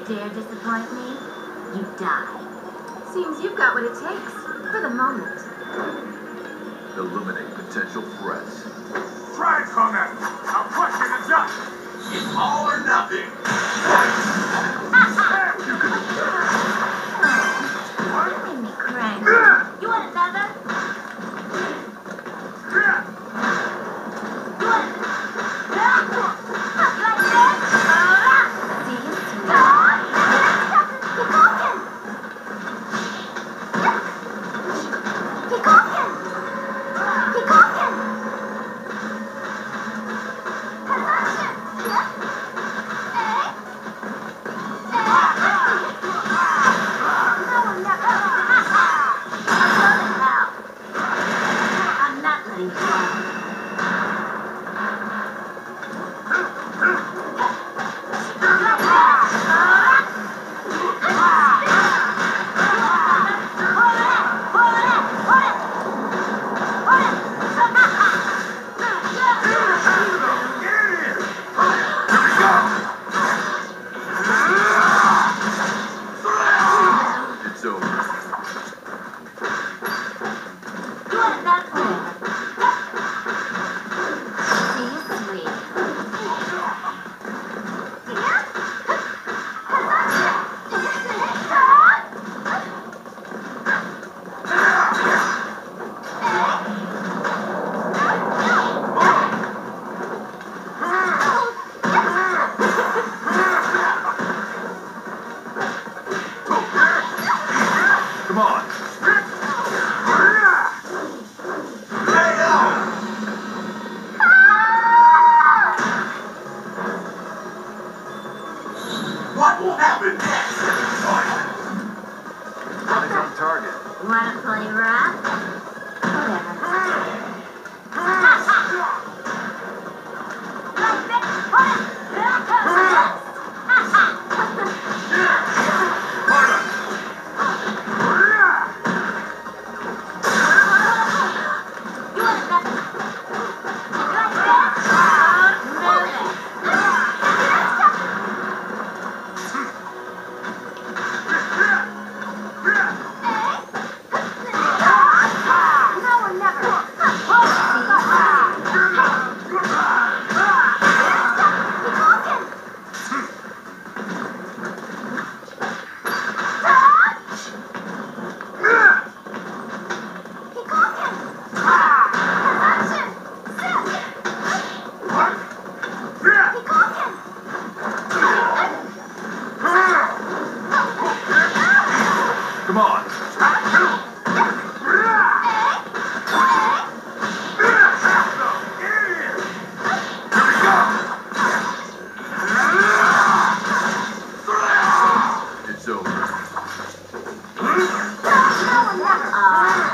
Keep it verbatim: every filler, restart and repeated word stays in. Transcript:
dare disappoint me, you die. Seems you've got what it takes, for the moment. Eliminate potential threats. Try it, Conan! I'll crush you to dust! It's all or nothing! You can You made me crank. You want another? You want like this? See you soon. Keep walking! Keep walking! Keep walking! I'm not letting you go. It's over. You want that forever. See you sweet. Come on. What will happen next? Eyes on target. You wanna play rough? Whatever. Like Come on. It's over. Aw.